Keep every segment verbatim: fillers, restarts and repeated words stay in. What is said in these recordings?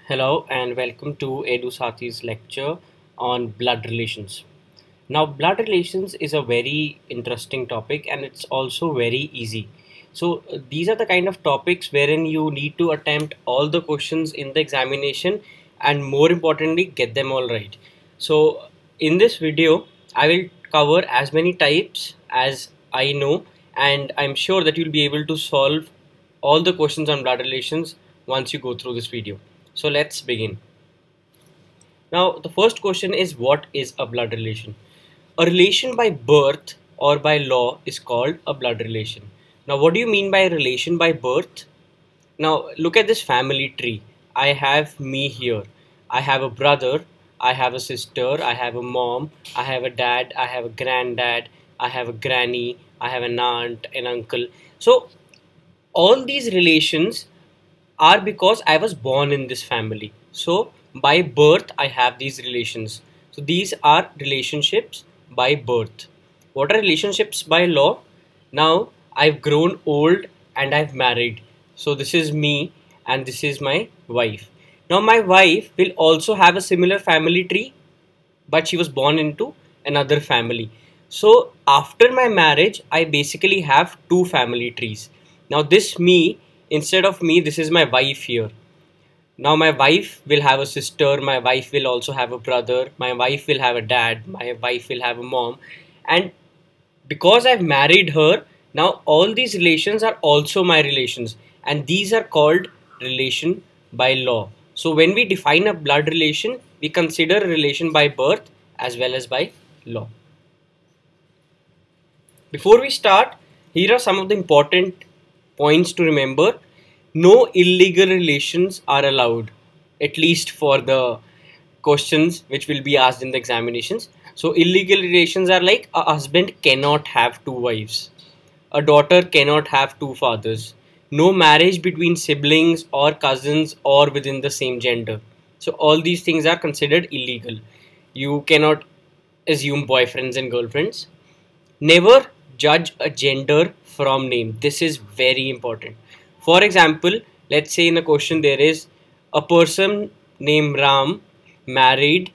Hello and welcome to Edu Sathi's lecture on blood relations. Now, blood relations is a very interesting topic and it's also very easy. So, uh, these are the kind of topics wherein you need to attempt all the questions in the examination and more importantly, get them all right. So, in this video, I will cover as many types as I know, and I'm sure that you'll be able to solve all the questions on blood relations once you go through this video. So let's begin. Now, the first question is, what is a blood relation? A relation by birth or by law is called a blood relation. Now, what do you mean by relation by birth? Now, look at this family tree. I have me here. I have a brother, I have a sister, I have a mom, I have a dad, I have a granddad, I have a granny, I have an aunt, an uncle. So, all these relations are because I was born in this family. So by birth I have these relations. So these are relationships by birth. What are relationships by law? Now I've grown old and I've married. So this is me and this is my wife. Now my wife will also have a similar family tree, but she was born into another family. So after my marriage I basically have two family trees. Now this me, instead of me, this is my wife here. Now my wife will have a sister, my wife will also have a brother, my wife will have a dad, my wife will have a mom, and because I've married her, now all these relations are also my relations, and these are called relation by law. So when we define a blood relation, we consider a relation by birth as well as by law. Before we start, here are some of the important points to remember. No illegal relations are allowed, at least for the questions which will be asked in the examinations. So illegal relations are like a husband cannot have two wives, a daughter cannot have two fathers, no marriage between siblings or cousins or within the same gender. So all these things are considered illegal. You cannot assume boyfriends and girlfriends. Never judge a gender from name. This is very important. For example, let's say in a question there is a person named Ram married,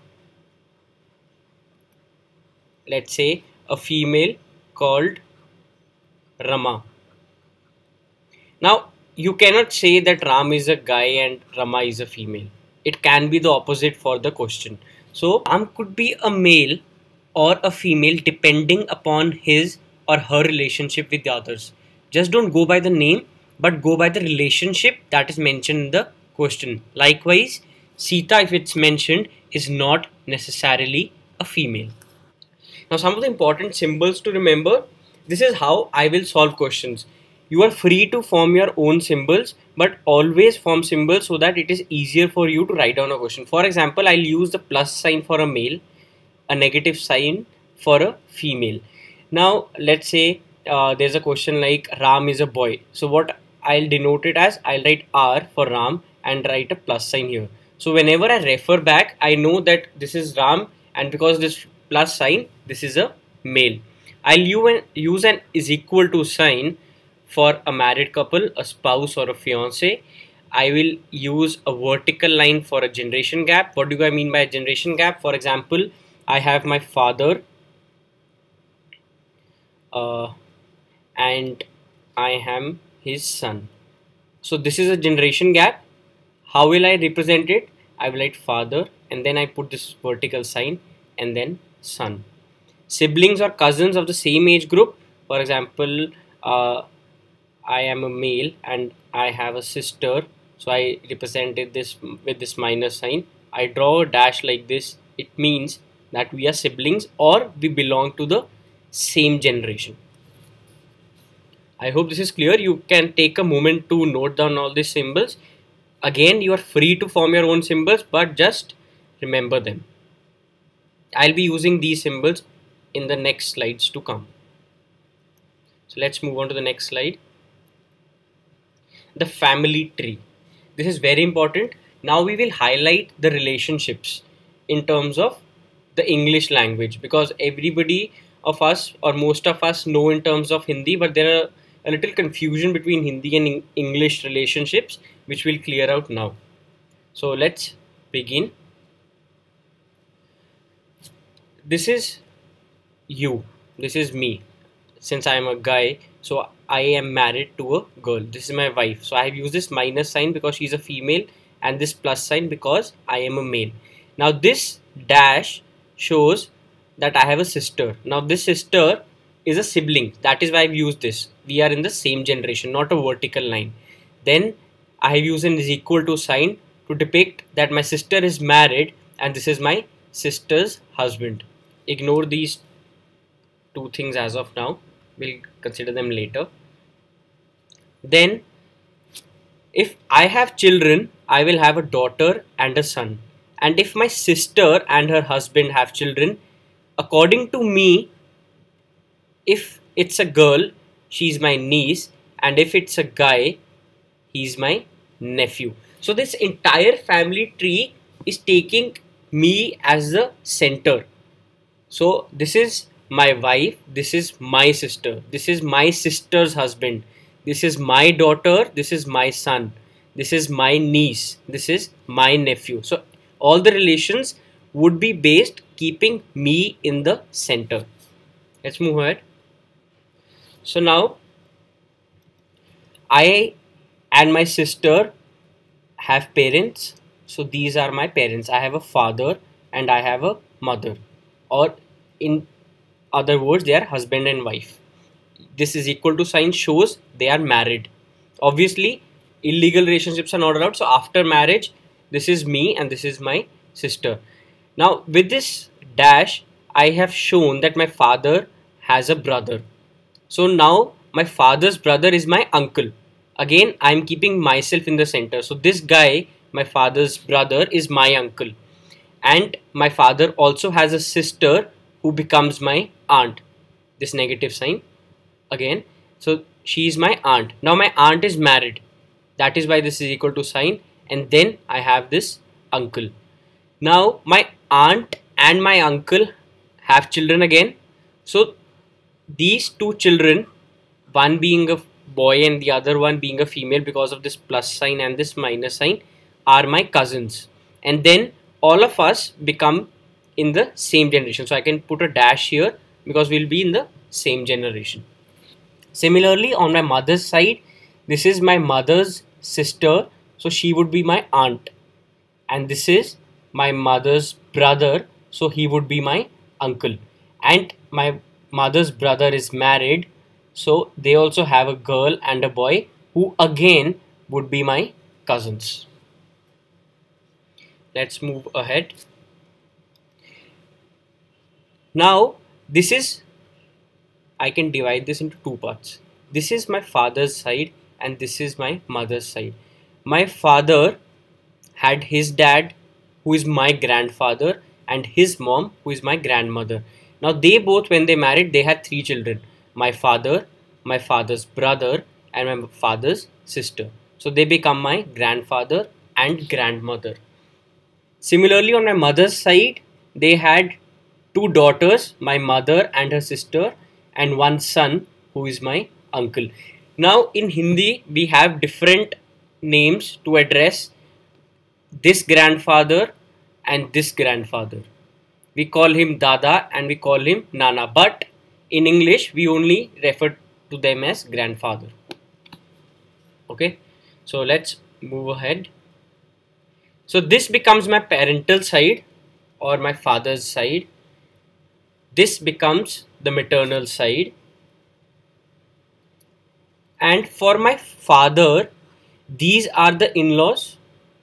let's say, a female called Rama. Now, you cannot say that Ram is a guy and Rama is a female. It can be the opposite for the question. So, Ram could be a male or a female depending upon his or her relationship with the others. Just don't go by the name, but go by the relationship that is mentioned in the question. Likewise, Sita, if it's mentioned, is not necessarily a female. Now, some of the important symbols to remember. This is how I will solve questions. You are free to form your own symbols, but always form symbols so that it is easier for you to write down a question. For example, I'll use the plus sign for a male, a negative sign for a female. Now, let's say uh, there's a question like Ram is a boy. So what I'll denote it as, I'll write R for Ram and write a plus sign here. So whenever I refer back, I know that this is Ram, and because this plus sign, this is a male. I'll use an is equal to sign for a married couple, a spouse or a fiance. I will use a vertical line for a generation gap. What do I mean by a generation gap? For example, I have my father uh, and I am his son. So this is a generation gap. How will I represent it? I will write father and then I put this vertical sign and then son. Siblings or cousins of the same age group. For example, uh, I am a male and I have a sister. So I represented this with this minus sign. I draw a dash like this. It means that we are siblings or we belong to the same generation. I hope this is clear. You can take a moment to note down all these symbols. Again, you are free to form your own symbols, but just remember them. I'll be using these symbols in the next slides to come. So let's move on to the next slide. The family tree. This is very important. Now we will highlight the relationships in terms of the English language, because everybody of us or most of us know in terms of Hindi, but there are a little confusion between Hindi and English relationships, which we'll clear out now. So let's begin. This is you, this is me. Since I am a guy, so I am married to a girl. This is my wife. So I have used this minus sign because she's a female, and this plus sign because I am a male. Now this dash shows that I have a sister. Now this sister is a sibling. That is why I've used this. We are in the same generation, not a vertical line. Then I have used an is equal to sign to depict that my sister is married and this is my sister's husband. Ignore these two things as of now. We'll consider them later. Then if I have children, I will have a daughter and a son. And if my sister and her husband have children, according to me, if it's a girl, she's my niece, and if it's a guy, he's my nephew. So this entire family tree is taking me as the center. So this is my wife, this is my sister, this is my sister's husband, this is my daughter, this is my son, this is my niece, this is my nephew. So all the relations would be based keeping me in the center. Let's move ahead. So now I and my sister have parents. So these are my parents. I have a father and I have a mother, or in other words, they are husband and wife. This is equal to sign shows they are married. Obviously illegal relationships are not allowed. So after marriage, this is me and this is my sister. Now with this dash, I have shown that my father has a brother. So now my father's brother is my uncle. Again, I am keeping myself in the center. So this guy, my father's brother, is my uncle. And my father also has a sister who becomes my aunt. This negative sign again. So she is my aunt. Now my aunt is married. That is why this is equal to sign. And then I have this uncle. Now my aunt and my uncle have children again. So these two children, one being a boy and the other one being a female because of this plus sign and this minus sign, are my cousins. And then all of us become in the same generation. So I can put a dash here because we'll be in the same generation. Similarly, on my mother's side, this is my mother's sister. So she would be my aunt. And this is my mother's brother. So he would be my uncle. And my mother's brother is married. So they also have a girl and a boy who again would be my cousins. Let's move ahead. Now this is, I can divide this into two parts. This is my father's side and this is my mother's side. My father had his dad, who is my grandfather, and his mom, who is my grandmother. Now they both, when they married, they had three children. My father, my father's brother, and my father's sister. So they become my grandfather and grandmother. Similarly, on my mother's side, they had two daughters, my mother and her sister, and one son who is my uncle. Now in Hindi, we have different names to address this grandfather and this grandfather. We call him Dada and we call him Nana, but in English, we only refer to them as grandfather. Okay, so let's move ahead. So this becomes my parental side or my father's side. This becomes the maternal side. And for my father, these are the in-laws.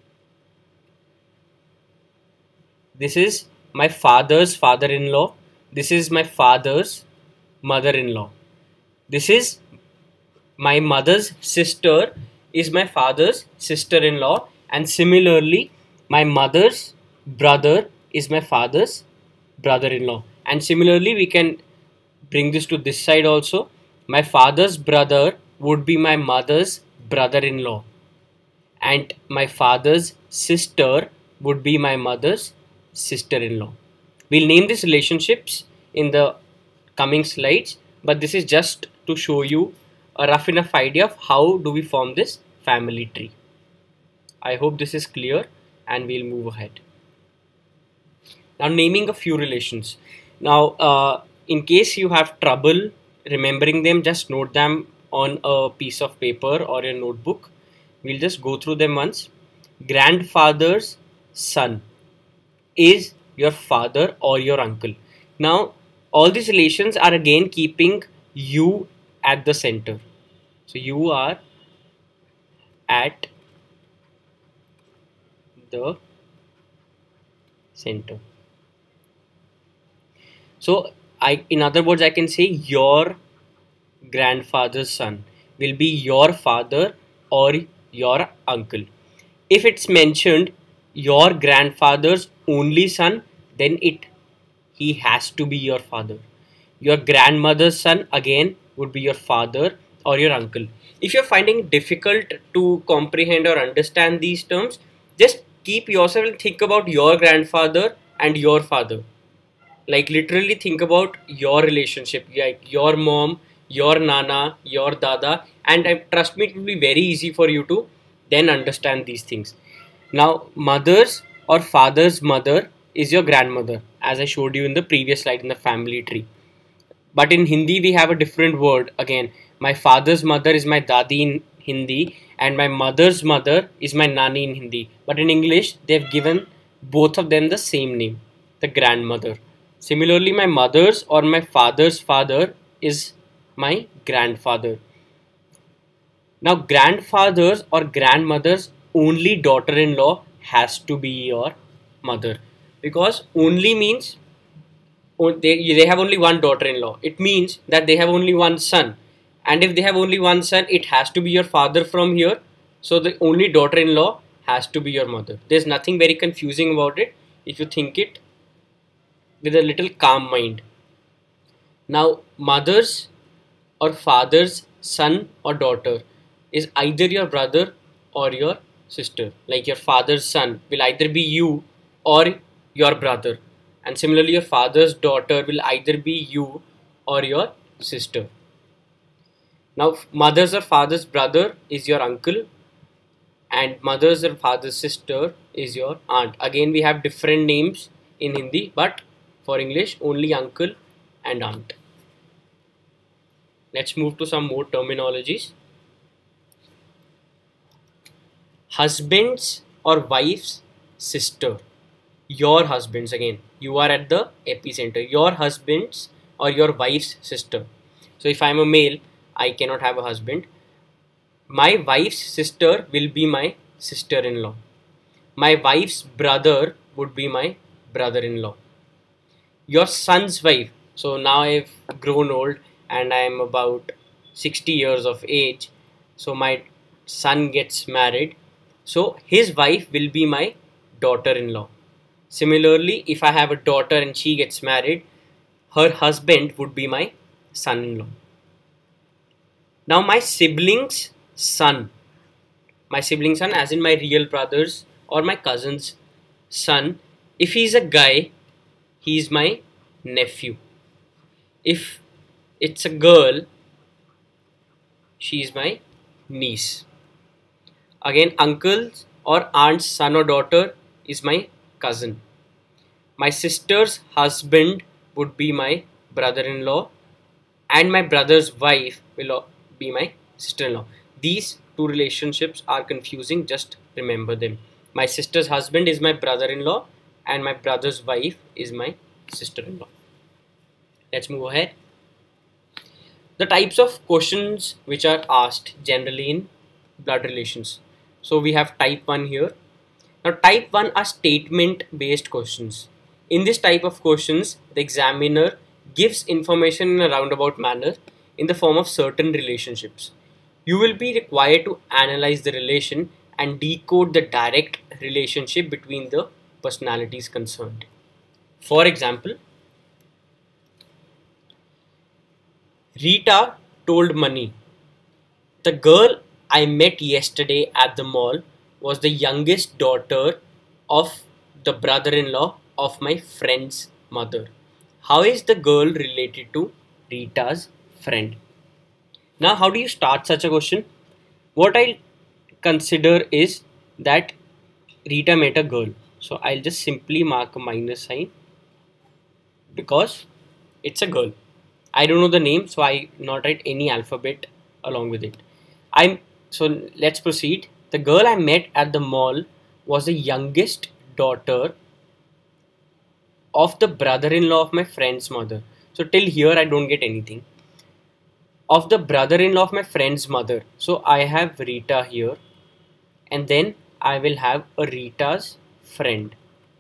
This is my father's father-in-law. This is my father's mother-in-law. This is my mother's sister is my father's sister-in-law, and similarly my mother's brother is my father's brother-in-law. And similarly we can bring this to this side also. My father's brother would be my mother's brother-in-law, and my father's sister would be my mother's sister-in-law. We'll name these relationships in the coming slides, but this is just to show you a rough enough idea of how do we form this family tree. I hope this is clear. and we'll move ahead. Now, naming a few relations. Now, uh, in case you have trouble remembering them, just note them on a piece of paper or a notebook. We'll just go through them once. Grandfather's son is your father or your uncle. Now, all these relations are again keeping you at the center. So, you are at the center. So, I, in other words, I can say your grandfather's son will be your father or your uncle. If it's mentioned your grandfather's only son, then it he has to be your father. Your grandmother's son again would be your father or your uncle. If you're finding it difficult to comprehend or understand these terms, just keep yourself and think about your grandfather and your father. Like literally think about your relationship, like your mom, your nana, your dada, and uh, trust me, it will be very easy for you to then understand these things. Now, mother's or father's mother is your grandmother, as I showed you in the previous slide in the family tree. But in Hindi, we have a different word. Again, my father's mother is my dadi in Hindi, and my mother's mother is my nani in Hindi. But in English, they've given both of them the same name, the grandmother. Similarly, my mother's or my father's father is my grandfather. Now, grandfather's or grandmother's only daughter-in-law has to be your mother, because only means they, they have only one daughter-in-law. It means that they have only one son, and if they have only one son, it has to be your father from here. So the only daughter-in-law has to be your mother. There's nothing very confusing about it if you think it with a little calm mind. Now, mother's or father's son or daughter is either your brother or your sister. Like your father's son will either be you or your brother, and similarly your father's daughter will either be you or your sister. Now, mother's or father's brother is your uncle, and mother's or father's sister is your aunt. Again, we have different names in Hindi, but for English only uncle and aunt. Let's move to some more terminologies. Husband's or wife's sister. Your husband's, again, you are at the epicenter. Your husband's or your wife's sister. So if I'm a male, I cannot have a husband. My wife's sister will be my sister-in-law. My wife's brother would be my brother-in-law. Your son's wife. So now I've grown old and I'm about sixty years of age. So my son gets married. So his wife will be my daughter-in-law. Similarly, if I have a daughter and she gets married, her husband would be my son-in-law. Now my sibling's son, my sibling's son as in my real brother's or my cousin's son, if he's a guy, he's my nephew. If it's a girl, she's my niece. Again, uncle's or aunt's son or daughter is my cousin. My sister's husband would be my brother-in-law, and my brother's wife will be my sister-in-law. These two relationships are confusing, just remember them. My sister's husband is my brother-in-law, and my brother's wife is my sister-in-law. Let's move ahead. The types of questions which are asked generally in blood relations. So we have type one here. Now type one are statement based questions. In this type of questions, the examiner gives information in a roundabout manner in the form of certain relationships. You will be required to analyze the relation and decode the direct relationship between the personalities concerned. For example, Rita told Mani, "The girl I met yesterday at the mall was the youngest daughter of the brother-in-law of my friend's mother. How is the girl related to Rita's friend?" Now, how do you start such a question? What I consider is that Rita met a girl. So I'll just simply mark a minus sign because it's a girl. I don't know the name, so I not write any alphabet along with it. I'm so let's proceed. The girl I met at the mall was the youngest daughter of the brother-in-law of my friend's mother. So till here I don't get anything. Of the brother-in-law of my friend's mother. So I have Rita here, and then I will have a Rita's friend.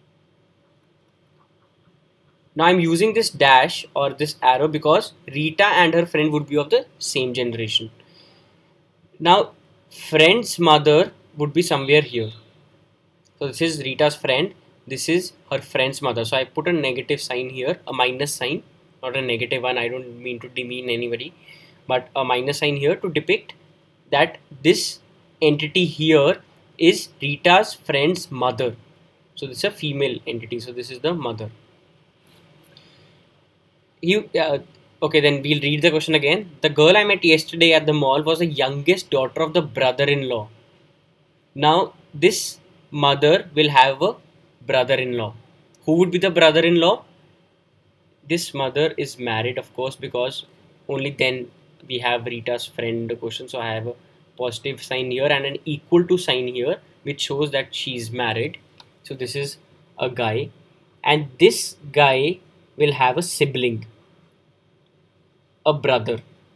Now I'm using this dash or this arrow because Rita and her friend would be of the same generation. Now friend's mother would be somewhere here. So this is Rita's friend, this is her friend's mother. So I put a negative sign here, a minus sign, not a negative one. I don't mean to demean anybody, but a minus sign here to depict that this entity here is Rita's friend's mother. So this is a female entity. So this is the mother. You uh, okay, then we'll read the question again. The girl I met yesterday at the mall was the youngest daughter of the brother-in-law. Now this mother will have a brother-in-law. Who would be the brother-in-law? This mother is married, of course, because only then we have Rita's friend question. So I have a positive sign here and an equal to sign here, which shows that she's married. So this is a guy, and this guy will have a sibling, a brother.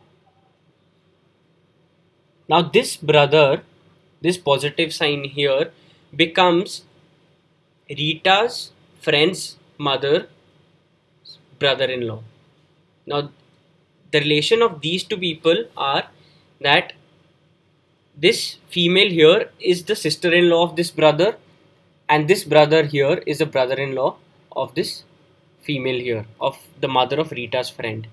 Now this brother, this positive sign here becomes Rita's friend's mother, brother-in-law. Now the relation of these two people are that this female here is the sister-in-law of this brother, and this brother here is the brother-in-law of this female here, of the mother of Rita's friend.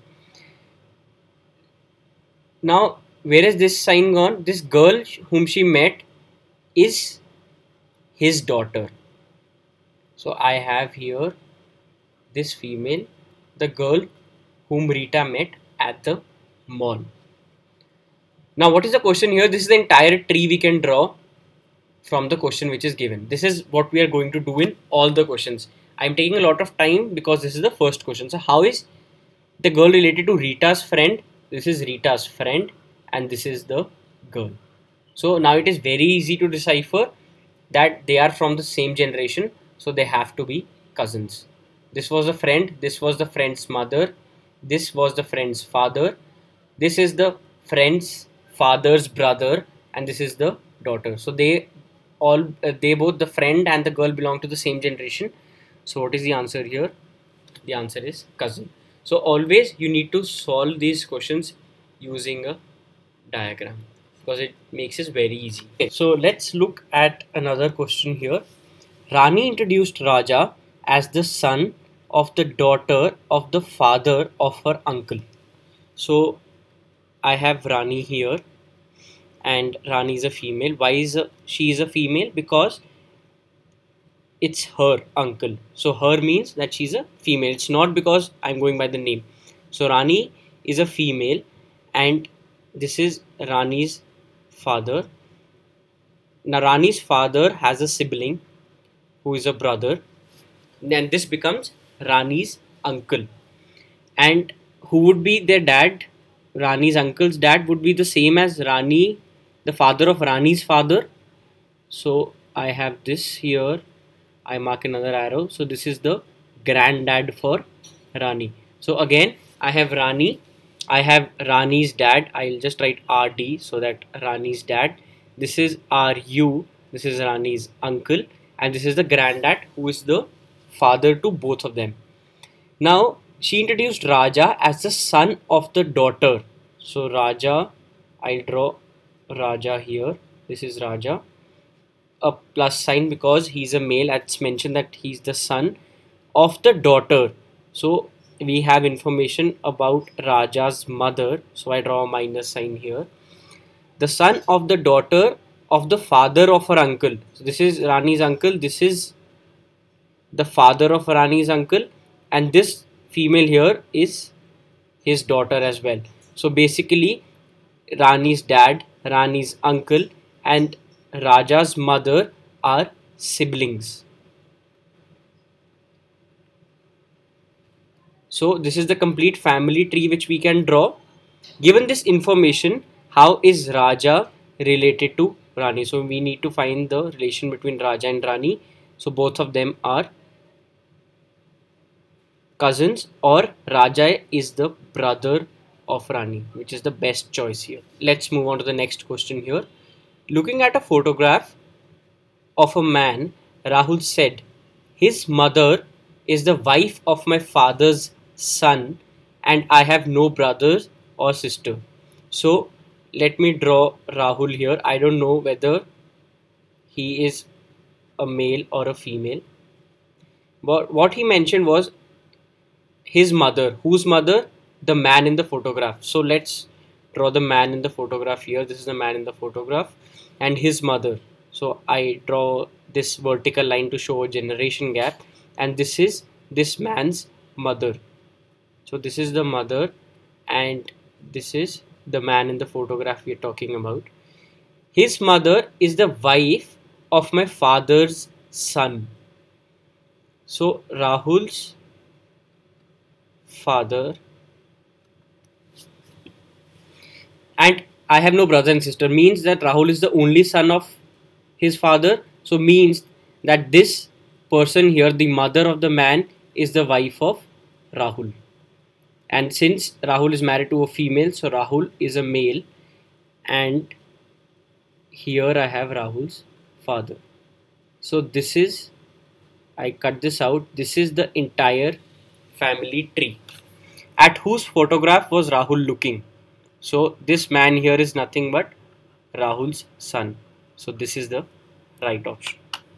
Now where is this sign gone? This girl whom she met is his daughter. So I have here this female, the girl whom Rita met at the mall. Now what is the question here? This is the entire tree we can draw from the question which is given. This is what we are going to do in all the questions. I am taking a lot of time because this is the first question. So how is the girl related to Rita's friend? This is Rita's friend and this is the girl. So now it is very easy to decipher that they are from the same generation. So they have to be cousins. This was the friend, this was the friend's mother, this was the friend's father, this is the friend's father's brother, and this is the daughter. So they all, uh, they both, the friend and the girl, belong to the same generation. So what is the answer here? The answer is cousin. So always you need to solve these questions using a diagram because it makes it very easy. Okay, so let's look at another question here. Rani introduced Raja as the son of the daughter of the father of her uncle. So I have Rani here, and Rani is a female. Why is a, she is a female? Because it's her uncle. So her means that she's a female. It's not because I'm going by the name. So Rani is a female, and this is Rani's father. Now Rani's father has a sibling who is a brother. Then this becomes Rani's uncle. And who would be their dad? Rani's uncle's dad would be the same as Rani, the father of Rani's father. So I have this here. I mark another arrow. So this is the granddad for Rani. So again, I have Rani. I have Rani's dad. I'll just write R D so that Rani's dad. This is R U. This is Rani's uncle. And this is the granddad who is the father to both of them. Now she introduced Raja as the son of the daughter. So Raja, I'll draw Raja here. This is Raja. A plus sign because he's a male. It's mentioned that he's the son of the daughter. So we have information about Raja's mother. So I draw a minus sign here. The son of the daughter of the father of her uncle. So this is Rani's uncle. This is the father of Rani's uncle, and this female here is his daughter as well. So basically Rani's dad, Rani's uncle, and Raja's mother are siblings. So this is the complete family tree which we can draw. Given this information, how is Raja related to Rani? So we need to find the relation between Raja and Rani. So both of them are cousins, or Raja is the brother of Rani, which is the best choice here. Let's move on to the next question here. Looking at a photograph of a man, Rahul said, his mother is the wife of my father's son, and I have no brothers or sister. So let me draw Rahul here. I don't know whether he is a male or a female. But what he mentioned was his mother. Whose mother? The man in the photograph. So let's draw the man in the photograph here. This is the man in the photograph and his mother. So I draw this vertical line to show a generation gap, and this is this man's mother. So this is the mother and this is the man in the photograph we are talking about. His mother is the wife of my father's son. So Rahul's father, and I have no brother and sister, means that Rahul is the only son of his father. So means that this person here, the mother of the man, is the wife of Rahul. And since Rahul is married to a female, so Rahul is a male, and here I have Rahul's father. So this is, I cut this out, this is the entire family tree. At whose photograph was Rahul looking? So this man here is nothing but Rahul's son. So this is the right option.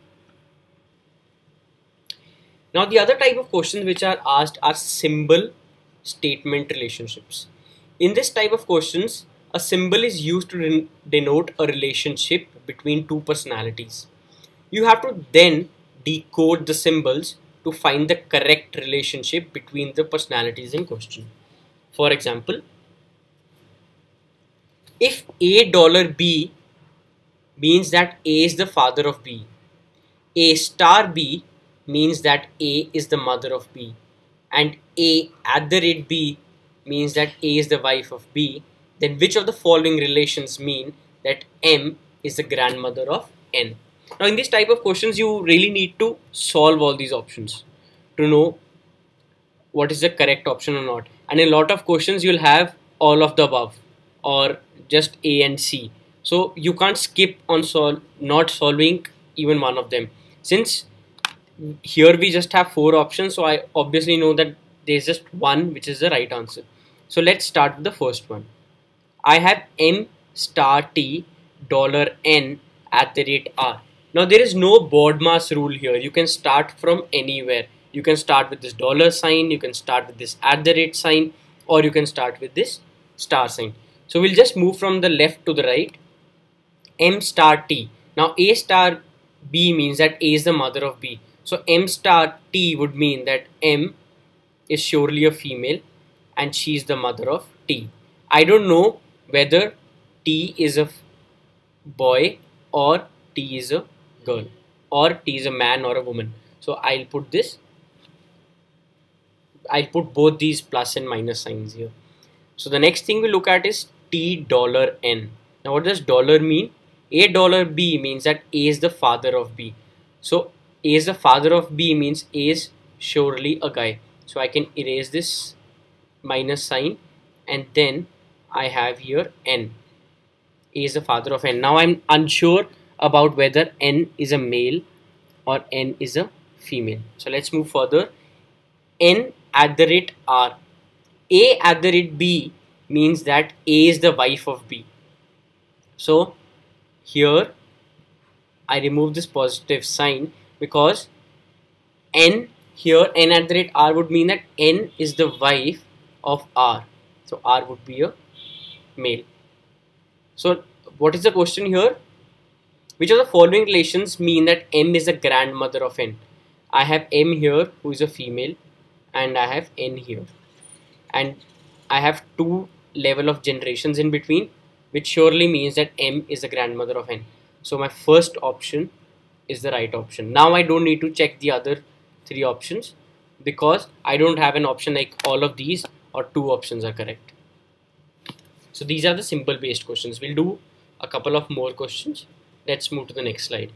Now the other type of questions which are asked are symbol statement relationships. In this type of questions, a symbol is used to denote a relationship between two personalities. You have to then decode the symbols to find the correct relationship between the personalities in question. For example, if A dollar B means that A is the father of B, A star B means that A is the mother of B, and A at the rate B means that A is the wife of B, then which of the following relations mean that M is the grandmother of N? Now in this type of questions, you really need to solve all these options to know what is the correct option or not. And in a lot of questions, you'll have all of the above or just A and C. So you can't skip on sol not solving even one of them. Since here we just have four options, so I obviously know that there's just one which is the right answer. So let's start with the first one. I have M star T dollar N at the rate R. Now there is no BODMAS rule here. You can start from anywhere. You can start with this dollar sign, you can start with this at the rate sign, or you can start with this star sign. So we'll just move from the left to the right. M star T. Now A star B means that A is the mother of B. So M star T would mean that M is surely a female and she is the mother of T. I don't know whether T is a boy or T is a girl or T is a man or a woman. So I'll put this, I'll put both these plus and minus signs here. So the next thing we look at is T dollar N. Now what does dollar mean? A dollar B means that A is the father of B. So A is the father of B means A is surely a guy. So I can erase this minus sign and then I have here N. A is the father of N. Now I'm unsure about whether N is a male or N is a female. So let's move further. N at the rate R. A at the rate B means that A is the wife of B. So here I remove this positive sign because N here, N at the rate R would mean that N is the wife of R. So R would be a male. So what is the question here? Which of the following relations mean that M is the grandmother of N? I have M here who is a female and I have N here. And I have two level of generations in between, which surely means that M is the grandmother of N. So my first option is the right option. Now I don't need to check the other three options because I don't have an option like all of these or two options are correct. So these are the simple based questions. We'll do a couple of more questions. Let's move to the next slide.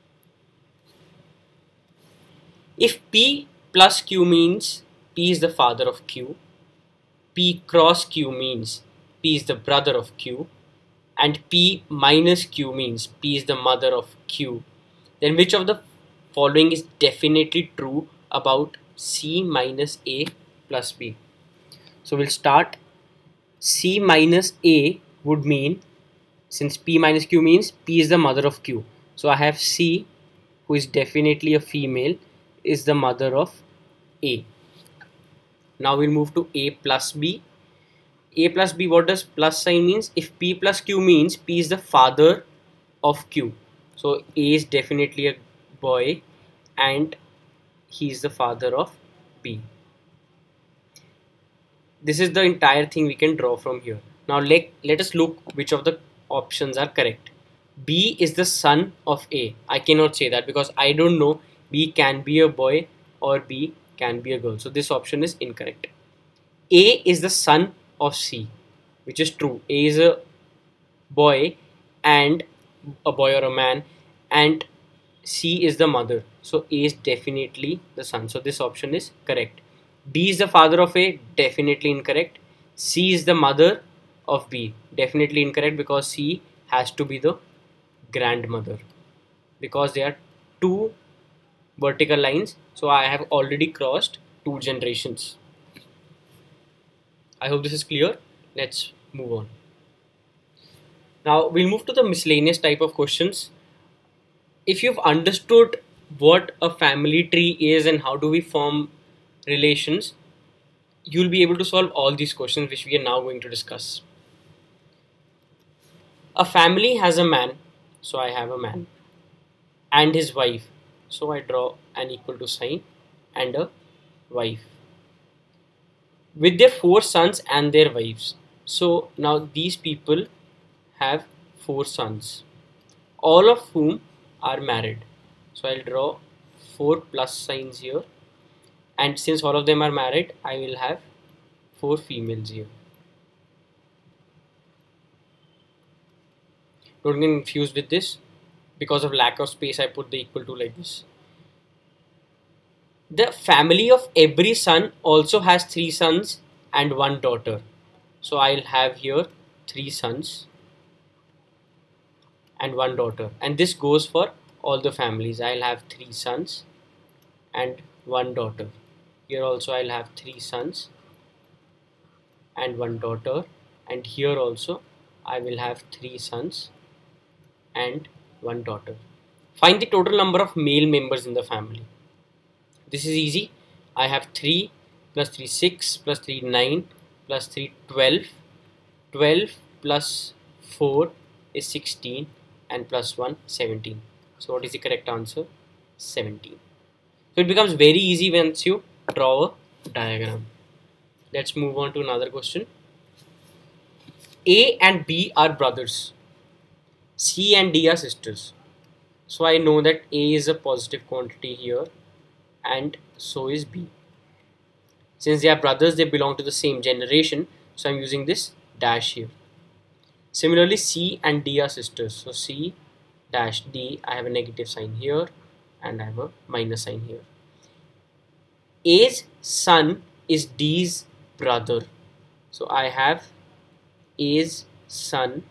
If P plus Q means P is the father of Q, P cross Q means P is the brother of Q, and P minus Q means P is the mother of Q, then which of the following is definitely true about C minus A plus B? So we'll start. C minus A would mean, since P minus Q means P is the mother of Q, so I have C, who is definitely a female, is the mother of A. Now we'll move to A plus B. A plus B, what does plus sign means? If P plus Q means P is the father of Q, so A is definitely a boy and he is the father of B. This is the entire thing we can draw from here. Now let, let us look which of the options are correct. B is the son of A. I cannot say that because I don't know B can be a boy or B can be a girl. So this option is incorrect. A is the son of C, which is true. A is a boy and a boy or a man, and C is the mother. So A is definitely the son. So this option is correct. B is the father of A, definitely incorrect. C is the mother of B, definitely incorrect because C has to be the grandmother because there are two vertical lines. So I have already crossed two generations. I hope this is clear. Let's move on. Now we'll move to the miscellaneous type of questions. If you've understood what a family tree is and how do we form relations, you'll be able to solve all these questions which we are now going to discuss. A family has a man, so I have a man, and his wife, so I draw an equal to sign, and a wife, with their four sons and their wives. So now these people have four sons, all of whom are married. So I'll draw four plus signs here, and since all of them are married, I will have four females here. Don't get confused with this. Because of lack of space, I put the equal to like this. The family of every son also has three sons and one daughter. So I'll have here three sons and one daughter. And this goes for all the families. I'll have three sons and one daughter. Here also I'll have three sons and one daughter. And here also I will have three sons and one daughter. Find the total number of male members in the family. This is easy. I have three plus three, six, plus three, nine, plus three, twelve. twelve plus four is sixteen, and plus one, seventeen. So what is the correct answer? seventeen. So it becomes very easy once you draw a diagram. Let's move on to another question. A and B are brothers. C and D are sisters. So I know that A is a positive quantity here and so is B. Since they are brothers, they belong to the same generation, so I'm using this dash here. Similarly, C and D are sisters. So C dash D, I have a negative sign here and I have a minus sign here. A's son is D's brother. So I have A's son.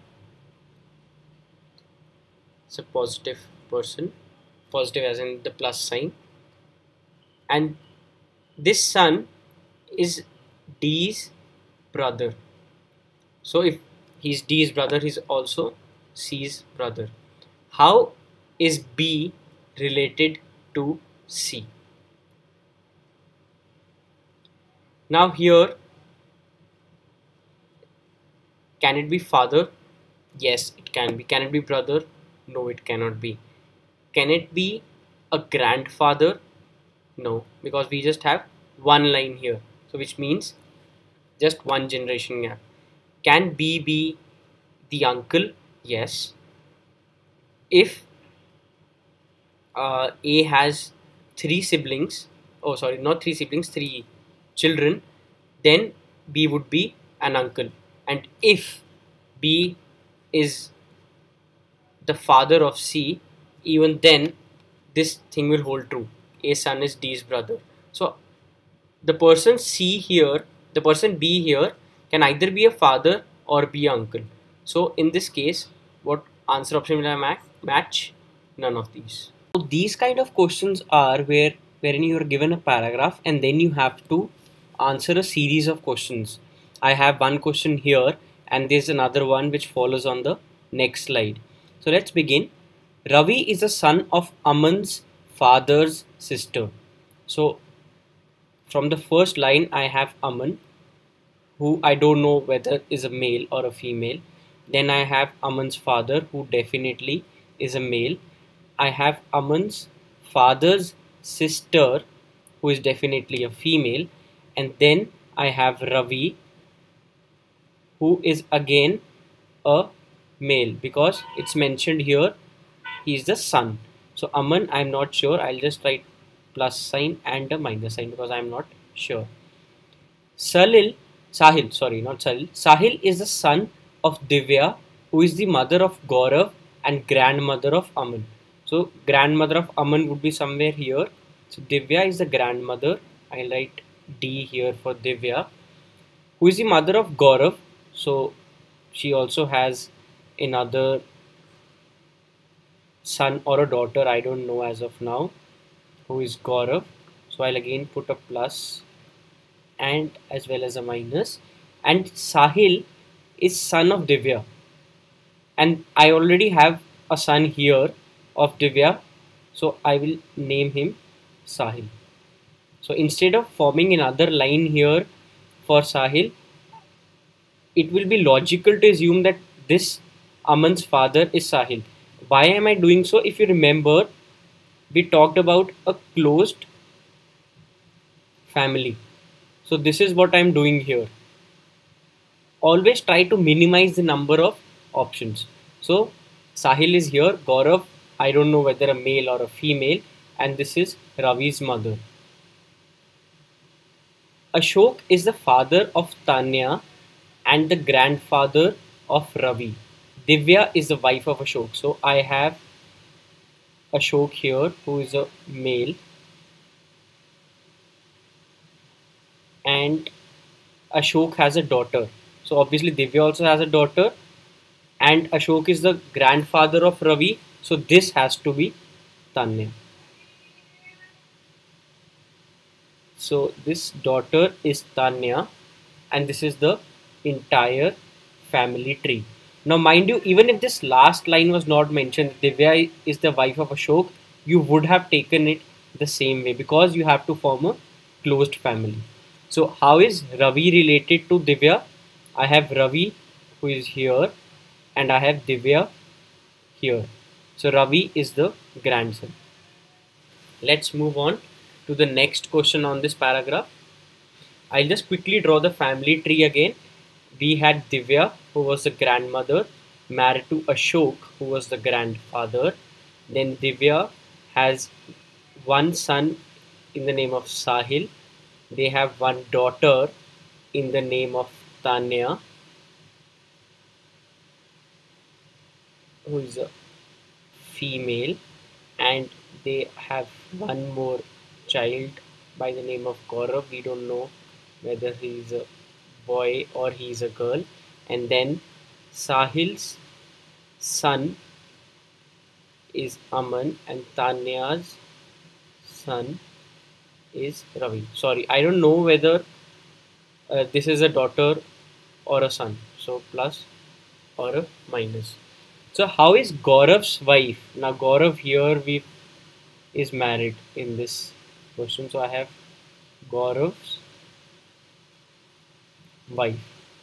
It's a positive person, positive as in the plus sign, and this son is D's brother. So if he's D's brother, he's also C's brother. How is B related to C? Now here, can it be father? Yes, it can be. Can it be brother? No, it cannot be. Can it be a grandfather? No, because we just have one line here, so which means just one generation gap. Can B be the uncle? Yes. If uh, A has three siblings, oh sorry, not three siblings, three children, then B would be an uncle. And if B is the father of C, even then this thing will hold true. A's son is D's brother. So the person C here, the person B here can either be a father or be an uncle. So in this case, what answer option will I ma match? None of these. So these kind of questions are where wherein you are given a paragraph and then you have to answer a series of questions. I have one question here and there's another one which follows on the next slide. So let's begin. Ravi is the son of Aman's father's sister. So from the first line I have Aman, who I don't know whether is a male or a female. Then I have Aman's father, who definitely is a male. I have Aman's father's sister, who is definitely a female. And then I have Ravi, who is again a male because it's mentioned here he is the son. So Aman, I'm not sure. I'll just write plus sign and a minus sign because I'm not sure. Salil, Sahil, sorry, not Salil. Sahil is the son of Divya, who is the mother of Gaurav and grandmother of Aman. So grandmother of Aman would be somewhere here. So Divya is the grandmother. I'll write D here for Divya, who is the mother of Gaurav. So she also has another son or a daughter, I don't know as of now, who is Gaurav. So I'll again put a plus and as well as a minus. And Sahil is son of Divya, and I already have a son here of Divya, so I will name him Sahil. So instead of forming another line here for Sahil, it will be logical to assume that this Aman's father is Sahil. Why am I doing so? If you remember, we talked about a closed family. So this is what I am doing here. Always try to minimize the number of options. So Sahil is here, Gaurav, I don't know whether a male or a female, and this is Ravi's mother. Ashok is the father of Tanya and the grandfather of Ravi. Divya is the wife of Ashok. So I have Ashok here, who is a male, and Ashok has a daughter. So obviously Divya also has a daughter, and Ashok is the grandfather of Ravi. So this has to be Tanya. So this daughter is Tanya, and this is the entire family tree. Now mind you, even if this last line was not mentioned, Divya is the wife of Ashok, you would have taken it the same way because you have to form a closed family. So how is Ravi related to Divya? I have Ravi, who is here, and I have Divya here. So Ravi is the grandson. Let's move on to the next question on this paragraph. I'll just quickly draw the family tree again. We had Divya, who was the grandmother, married to Ashok, who was the grandfather. Then Divya has one son in the name of Sahil. They have one daughter in the name of Tanya, who is a female, and they have one more child by the name of Gaurav. We don't know whether he is a boy or he is a girl. And then Sahil's son is Aman, and Tanya's son is Ravi. Sorry, I don't know whether uh, this is a daughter or a son. So plus or a minus. So how is Gaurav's wife? Now Gaurav here we is married in this question. So I have Gaurav's wife.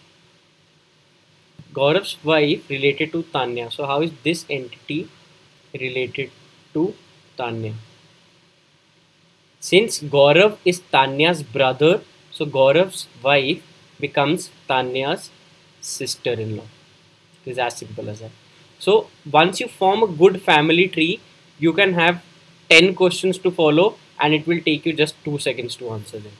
Gaurav's wife related to Tanya. So how is this entity related to Tanya? Since Gaurav is Tanya's brother, so Gaurav's wife becomes Tanya's sister-in-law. It is as simple as that. So once you form a good family tree, you can have ten questions to follow, and it will take you just two seconds to answer them.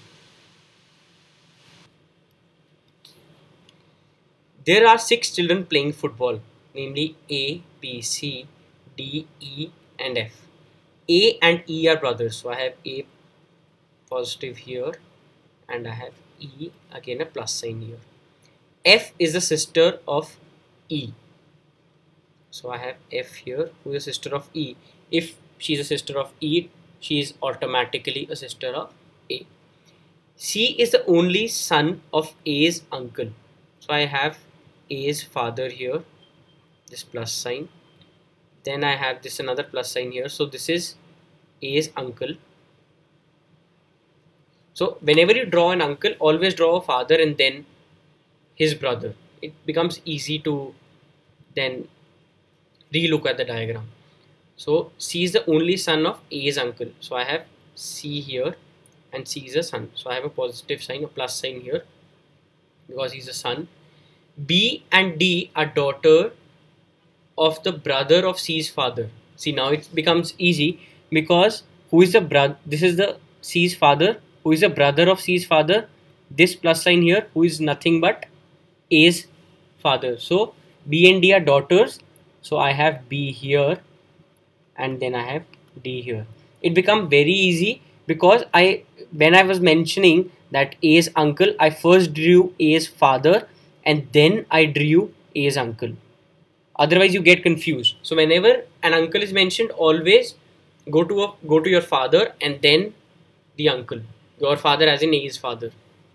There are six children playing football, namely A, B, C, D, E, and F. A and E are brothers, so I have A positive here, and I have E, again a plus sign here. F is the sister of E, so I have F here, who is a sister of E. If she is a sister of E, she is automatically a sister of A. C is the only son of A's uncle, so I have A's father here, this plus sign. Then I have this another plus sign here, so this is A's uncle. So whenever you draw an uncle, always draw a father and then his brother. It becomes easy to then relook at the diagram. So C is the only son of A's uncle, so I have C here, and C is a son, so I have a positive sign, a plus sign here, because he's a son. B and D are daughter of the brother of C's father. See, now it becomes easy, because who is the brother? This is the C's father, who is the brother of C's father. This plus sign here, who is nothing but A's father. So B and D are daughters, so I have B here, and then I have D here. It becomes very easy, because I when I was mentioning that A's uncle, I first drew A's father and then I drew A's uncle. Otherwise you get confused. So whenever an uncle is mentioned, always go to a, go to your father and then the uncle. Your father as in A's father.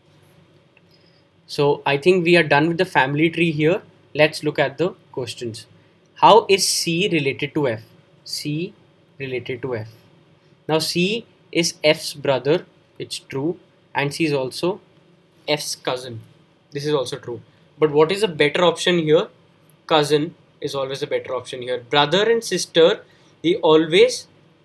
So I think we are done with the family tree here. Let's look at the questions. How is C related to F? C related to F. Now C is F's brother, it's true, and C is also F's cousin. This is also true. But what is a better option here? Cousin is always a better option here. Brother and sister, they always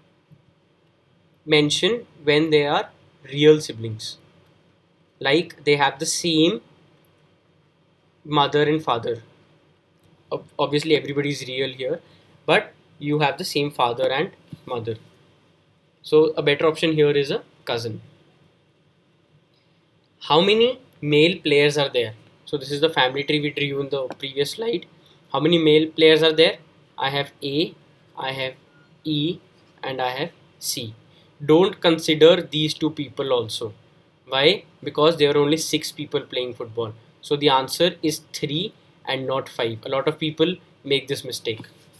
mention when they are real siblings. Like they have the same mother and father. Obviously everybody is real here, but you have the same father and mother. So a better option here is a cousin. How many male players are there? So this is the family tree we drew in the previous slide. How many male players are there? I have A, I have E, and I have C. Don't consider these two people also. Why? Because there are only six people playing football. So the answer is three and not five. A lot of people make this mistake.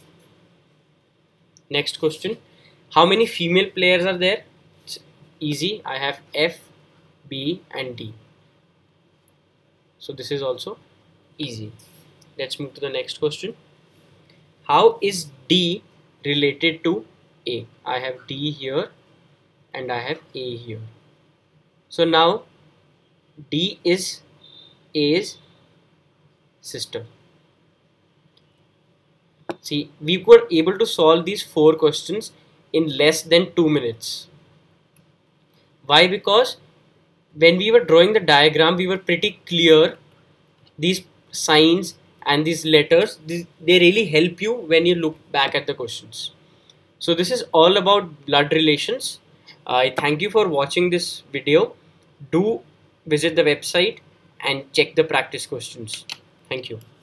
Next question. How many female players are there? It's easy. I have F, B, and D. So this is also easy. Let's move to the next question. How is D related to A? I have D here and I have A here. So now D is A's sister. See, we were able to solve these four questions in less than two minutes. Why? Because when we were drawing the diagram, we were pretty clear. These signs and these letters, they really help you when you look back at the questions. So this is all about blood relations. I thank you for watching this video. Do visit the website and check the practice questions. Thank you.